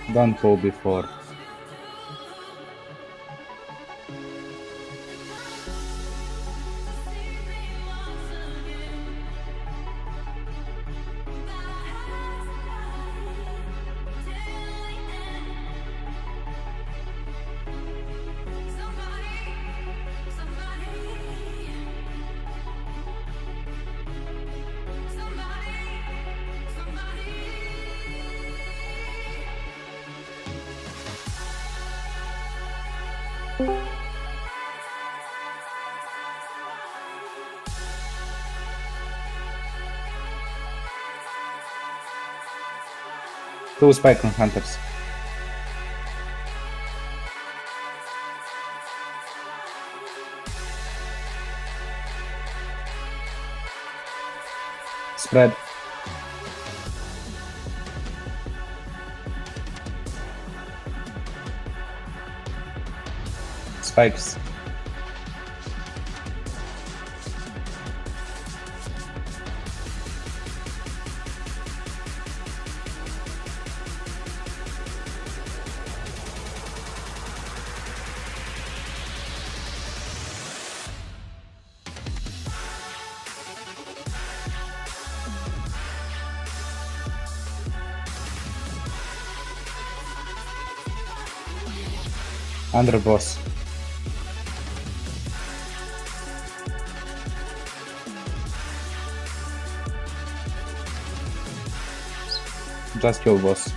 Don't go before. Two spike on hunters. Spread. Spikes. Under boss. Just kill boss.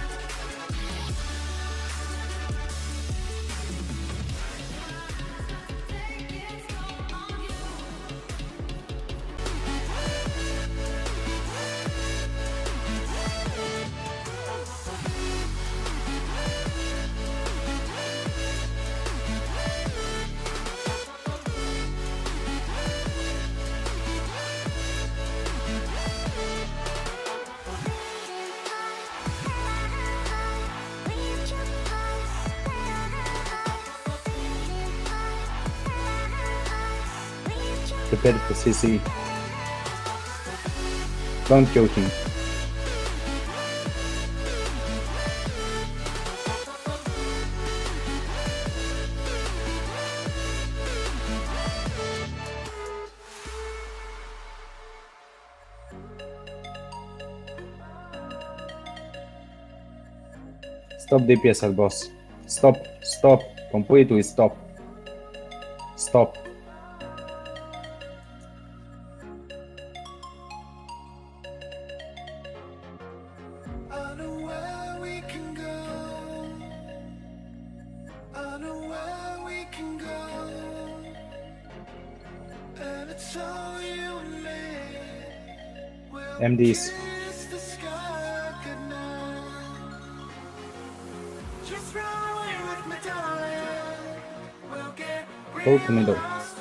Prepare for CC. Don't kill him. Stop DPS at boss. Stop. Stop. Completely stop. Stop. MDs. Go to middle.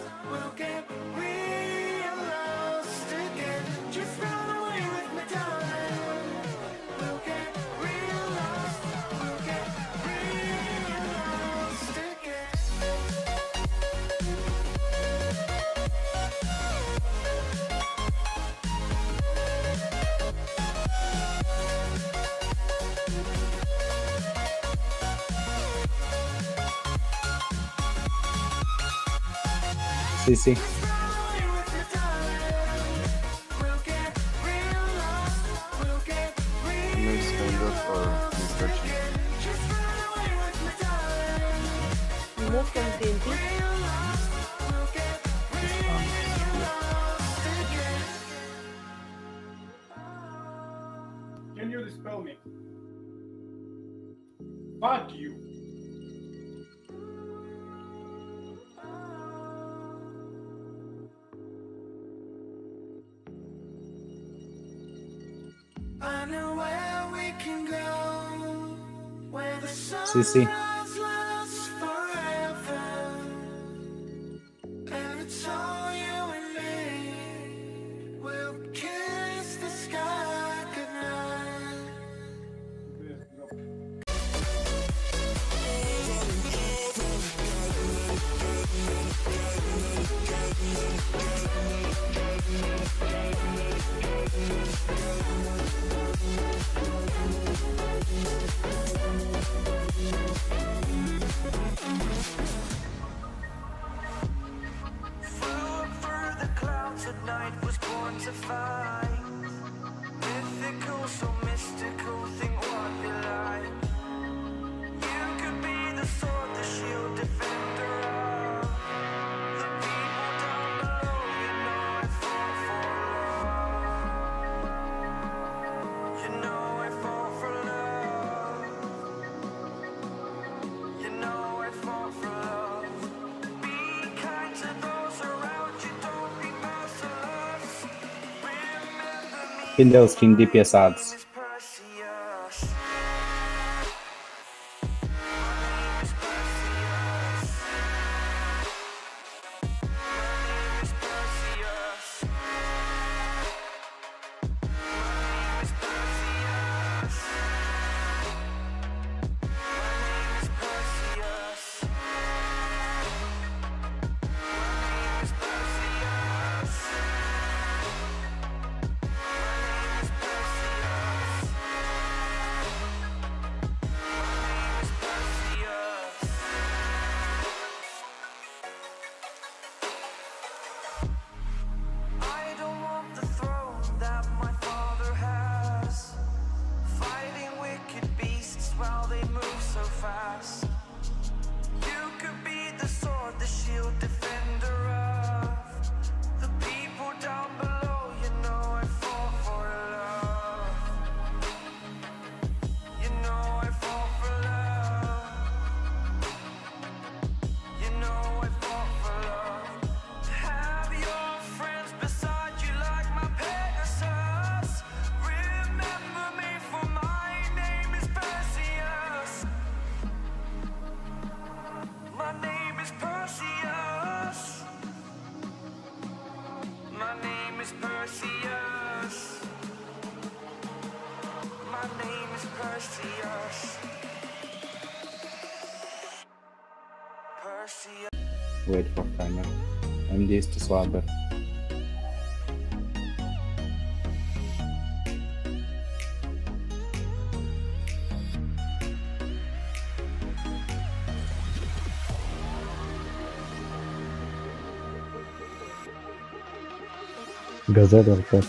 CC. Remove from TNT. Can you dispel me? Fuck you. CC. those King DPS ads. Wait for timer. MD jest słaby. Gazeta, tak.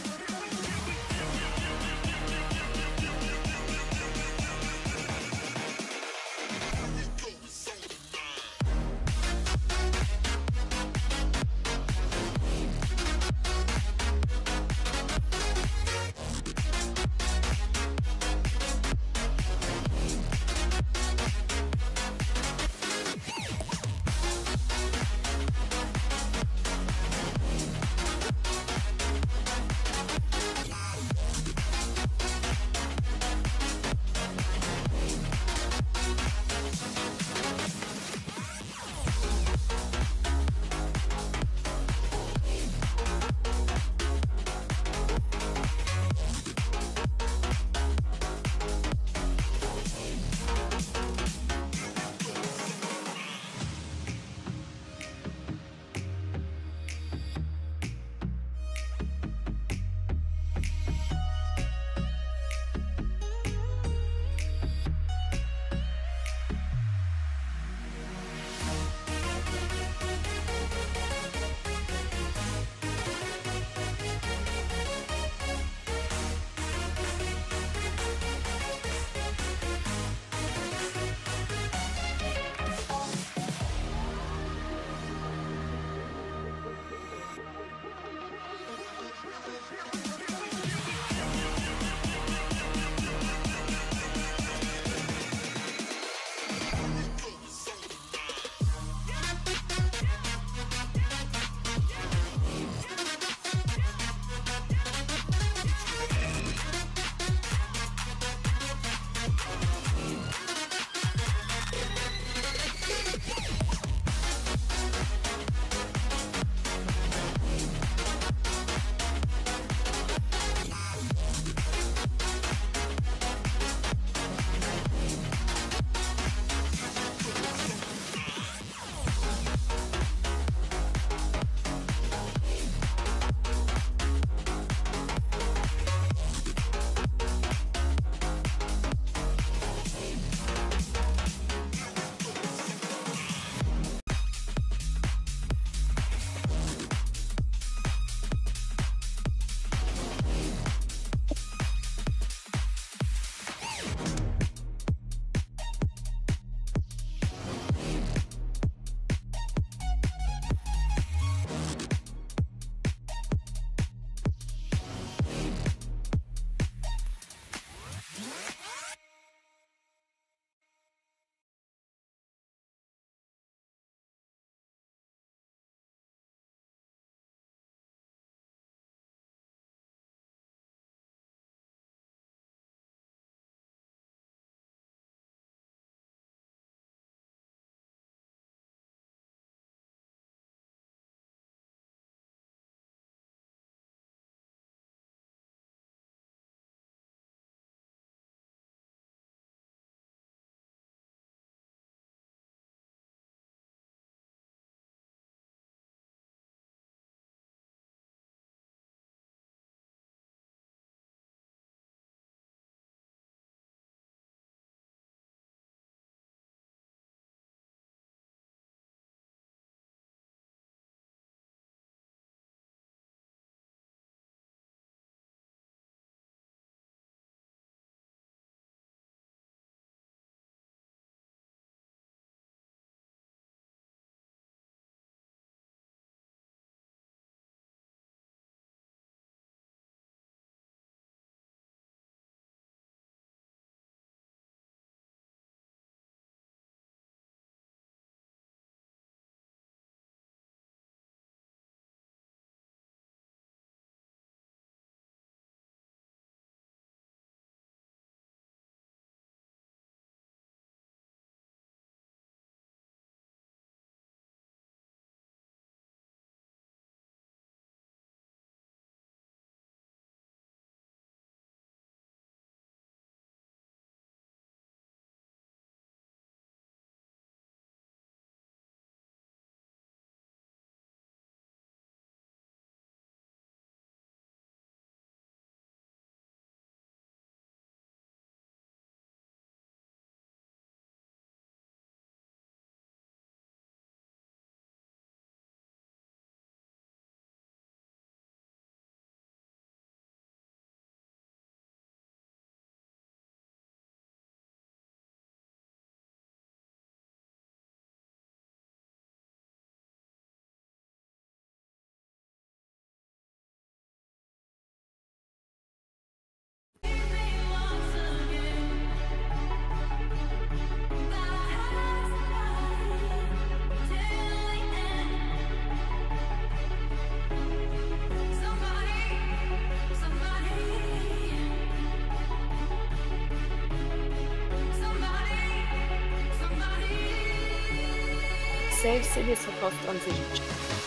Save cities of host transition.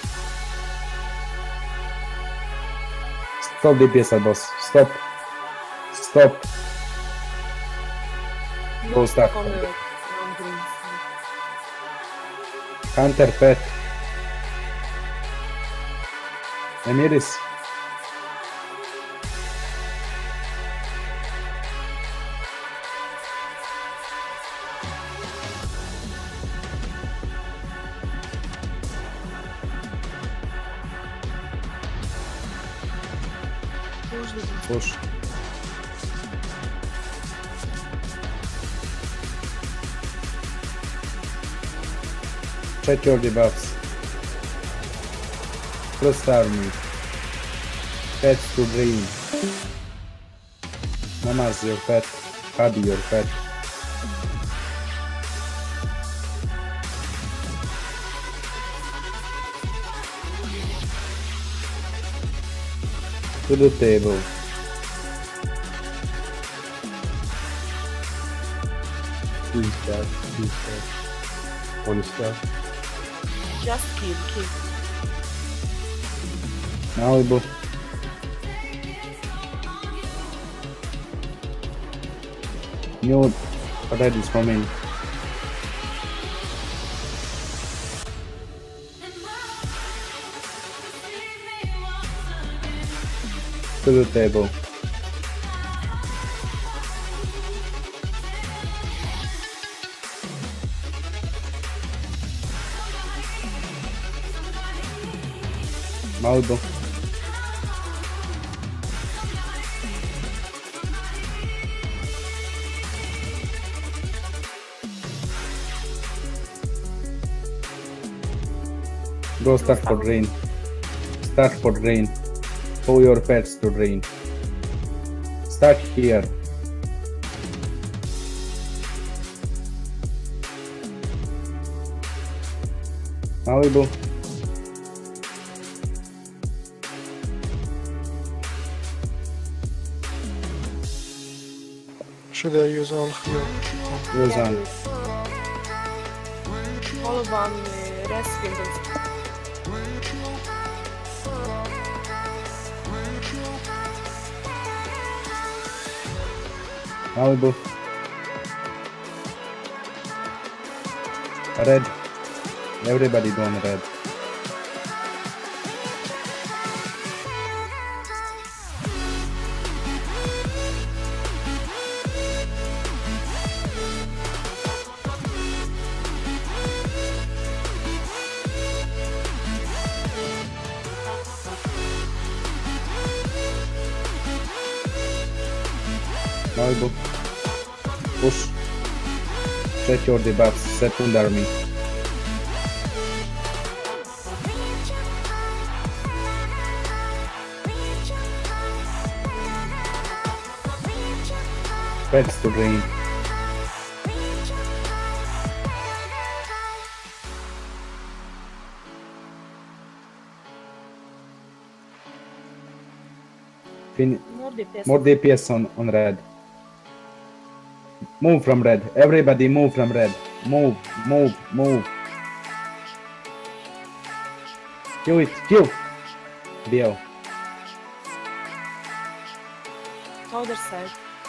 Stop DPS boss. Stop. Stop. Go start. Convert on green. Hunter pet. Emiris. Push. Check your debuffs. Plus army. Pets to dream. Mama's your pet. Hubby your pet. To the table. Two stars, 2 stars, 1 star. Just kill. Malibu. New red is coming. To the table. Malibu. Go start for drain. Start for drain. Pull your pets to drain. Start here. Malibu. Should I use all heal? Use on. All of them rescue them. Malibu. Red. Everybody go on red. Malibu. Push. Check your debuffs. Second army. Pets to drain. More DPS on red. Move from red. Everybody move from red. Move. Kill it. Kill. Deal. Other side.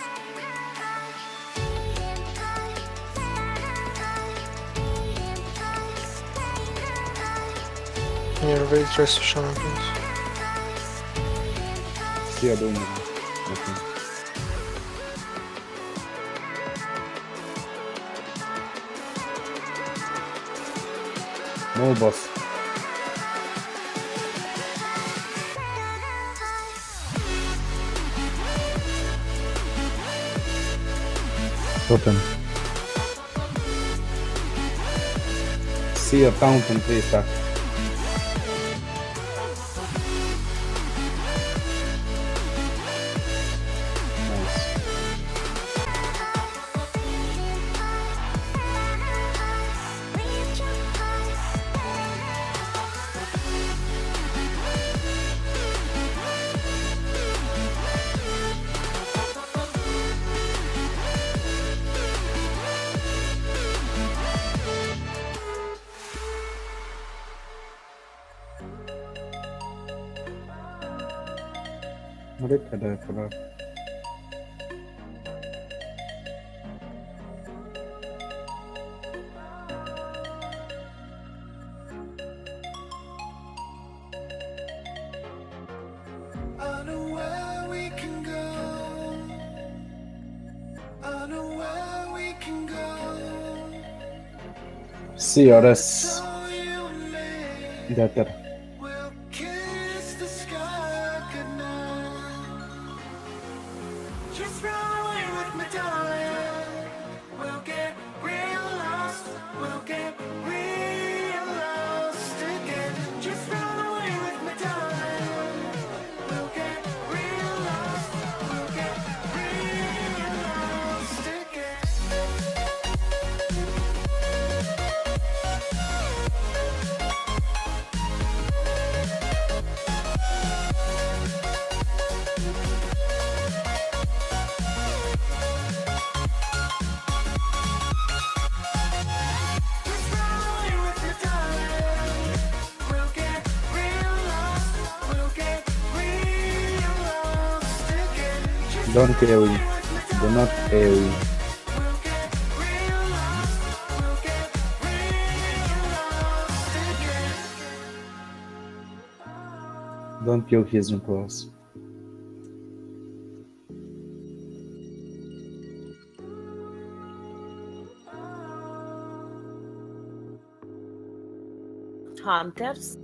Here, wait, rest of shaman, please. See you doing it. Okay. No boss. Totem. See a fountain, please, sir. Nice. هوريك هذا فراغ. I know where we can go. I know where we can go. CRS So you and me داتر. will kiss the sky goodnight. Just run away with me, darling. We'll get real lost. We'll get real lost again. Just run away with me, darling. We'll get real lost. We'll get real lost again. Just run away with me, darling. We'll get real lost. We'll get real lost again. Just Don't AoE. with me, Do not AoE. we'll get real lost. We'll get real lost again. Don't kill his impulse. Hunters.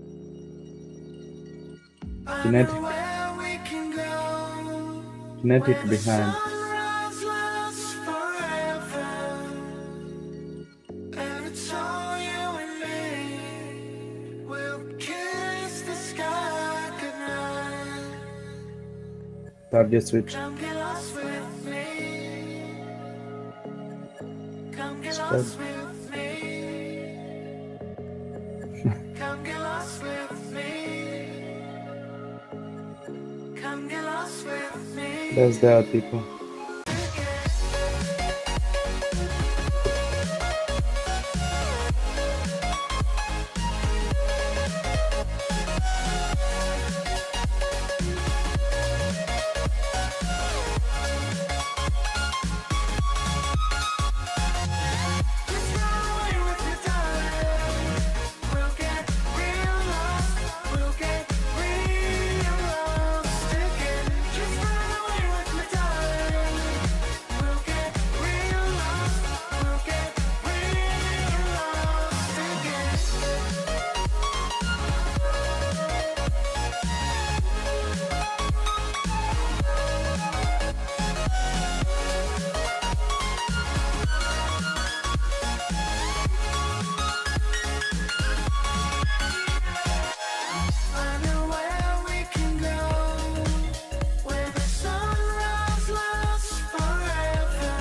I Kinetic. know where we can go. Kinetic Where the behind. sunrise lasts forever. And it's all you and me. We'll kiss the sky goodnight. Target switch. Come get lost with me. Come get Spread. lost with me. Come get lost with me. Come get lost with me. That's the people. Just run away with me, darling. We'll get real lost. We'll get real lost again. Just run away with me, darling. We'll get real lost. We'll get real lost again. I know where we can go, where the sunrise lasts forever,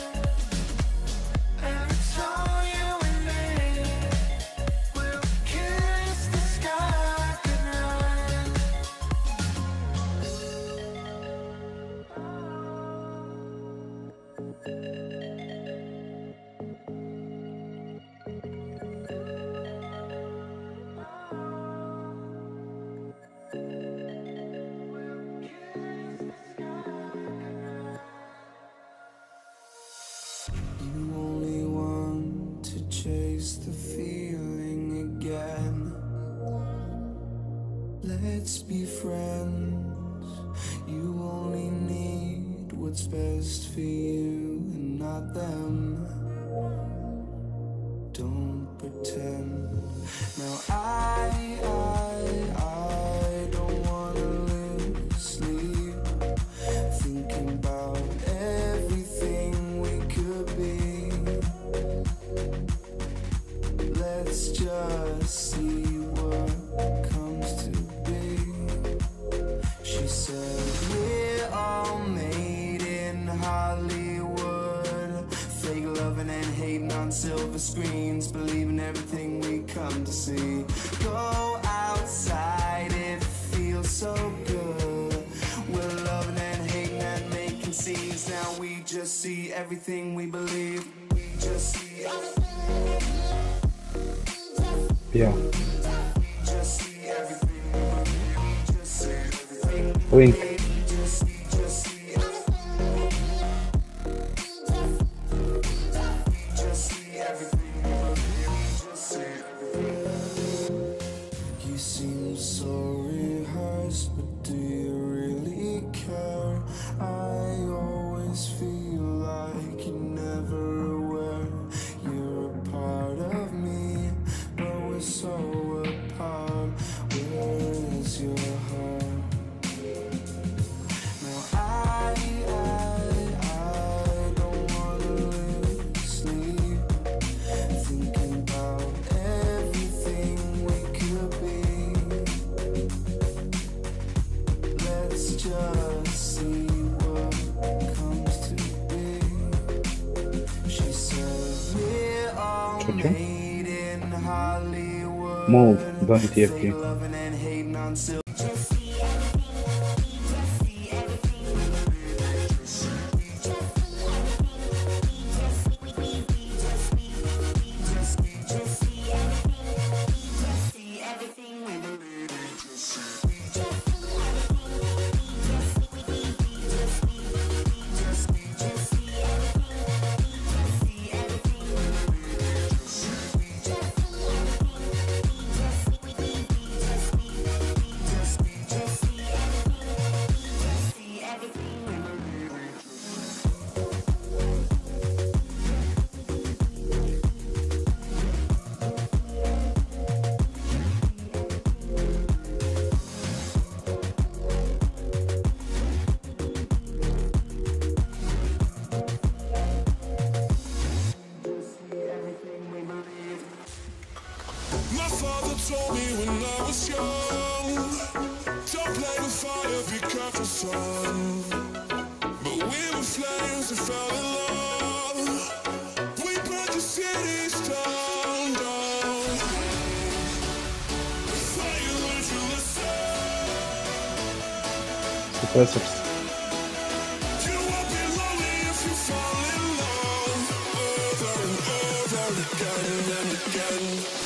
and it's all you and me. We'll kiss the sky goodnight. You only want to chase the feeling again. Let's be friends. You only need what's best for you and not them. Don't pretend. Now I don't wanna lose sleep thinking about everything we could be. Let's just see what comes to be. She said we're all made in Hollywood, fake loving and hating on silver screens, believing everything we come to see. Go outside, it feels so good. We're loving and hating and making scenes. Now we just see everything we believe. We just see everything. Yeah. We just see everything. We just see everything. Wink. We just хочу. Move, don't TFT. My father told me when I was young, don't play with fire, be careful, son. But we were flames and fell in love. We burned the cities down, down. Fire, learned to listen. Suppressors. You won't be lonely if you fall in love. Over and over again and again.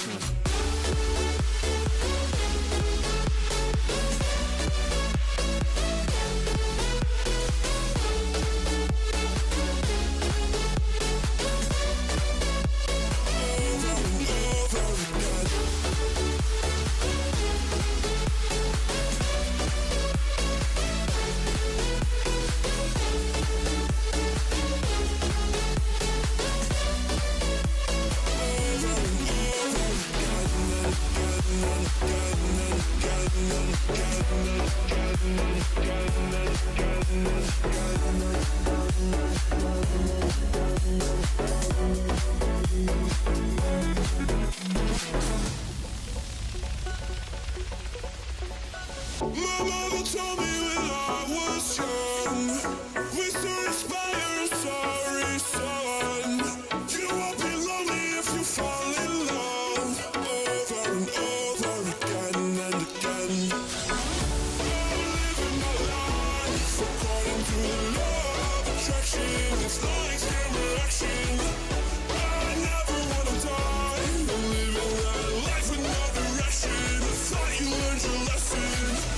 My mother told me when I was young, we soon inspire a sorry son. You won't be lonely if you fall in love. Over and over again and again. I'm living my life according to the law of attraction. It's no extreme reaction. I never wanna die. I'm living that life with no direction. I thought you learned your lesson.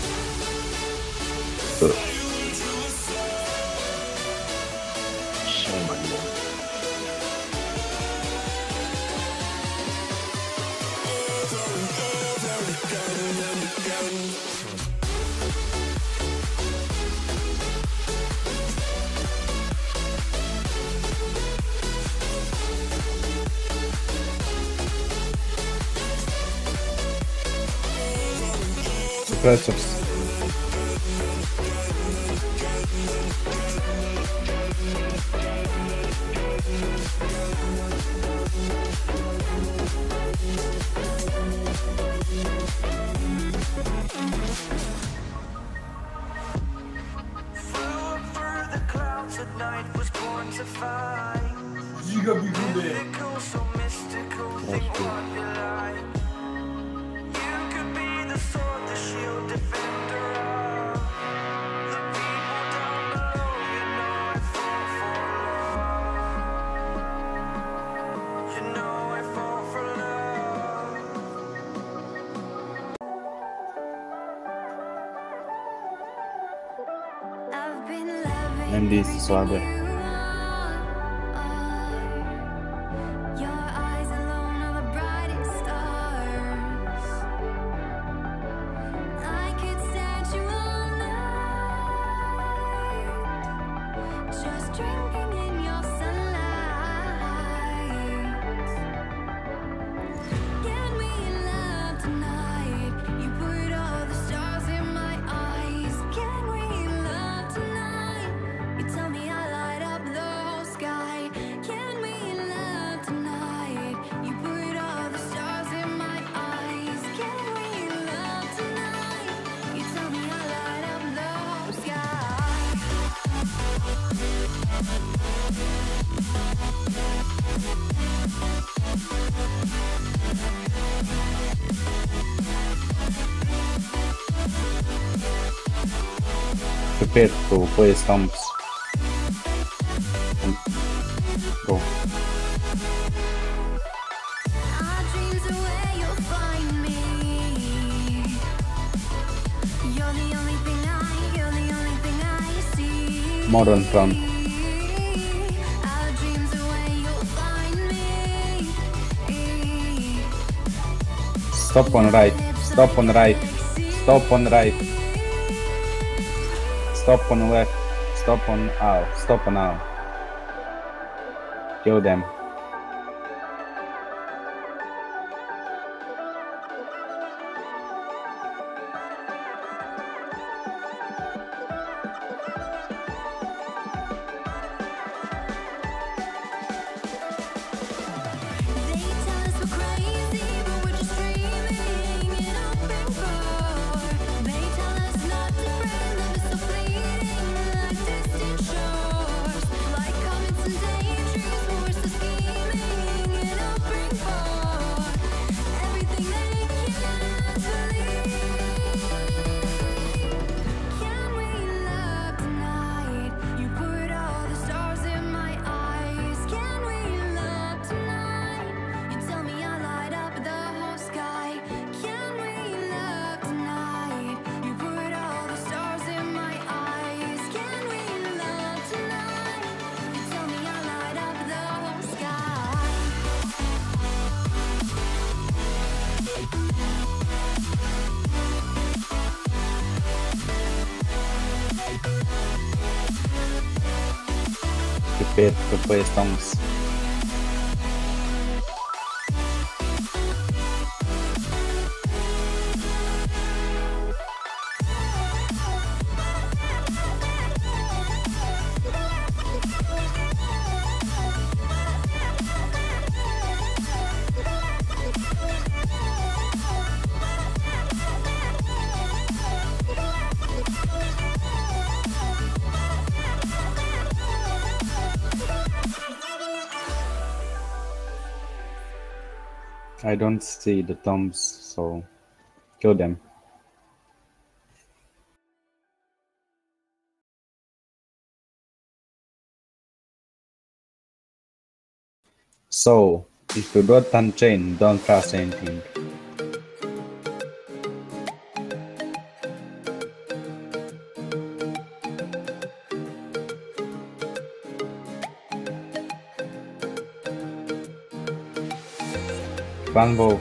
Suppressors. Flew through the clouds at night, was born to find. Giga Bigube. Mythical, so mystical, think what you like. You could be the sword, the shield, defender of the people down below. You know I fall for love. You know I fall for love. I've been loving And this everything swagger. you are. Your eyes alone are the brightest stars. I could stand you all night, just drinking in your sunlight. Get me in love tonight. You put all the stars in my eyes. Get me in love tonight. You tell me I like. Prepare to place tombs. And go. Our dreams are where you'll find me. You're the only thing I see. More on front. Our dreams are where you'll find me. Stop on right. Stop on right. Stop on right. Stop on left. Stop on owl. Stop on owl. Kill them. They tell us we're crazy, but we're just dreaming and hoping for. They tell us not to fret, love is so fleeting, like distant shores, like comets and daydreams. But we're still scheming and hoping for everything they can't believe. Can we love tonight? You put all the stars in my eyes. Can we love tonight? You tell me I light up the whole sky. Can we love tonight? You put all the stars in my eyes. Can we love tonight? You tell me I light up the whole sky. Prepare to place tombs. I don't see the tombs, so kill them. So, if you got unchained, don't trust anything. One bow.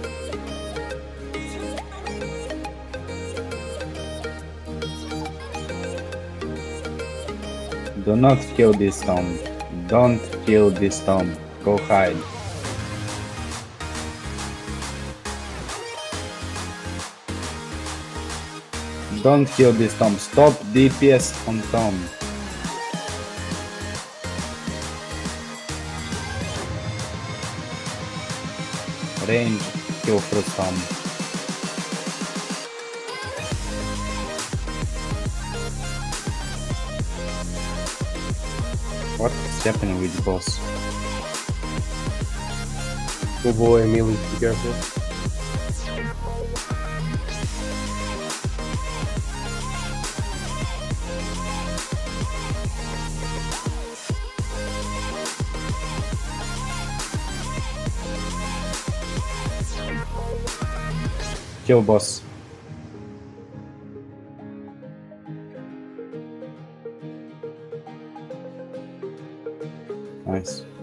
Do not kill this tomb. Don't kill this tomb. Go hide. Don't kill this tomb. Stop DPS on tomb. Range, kill first tomb. What is happening with the boss? Oh boy, Emily, be careful. Kill boss. Nice.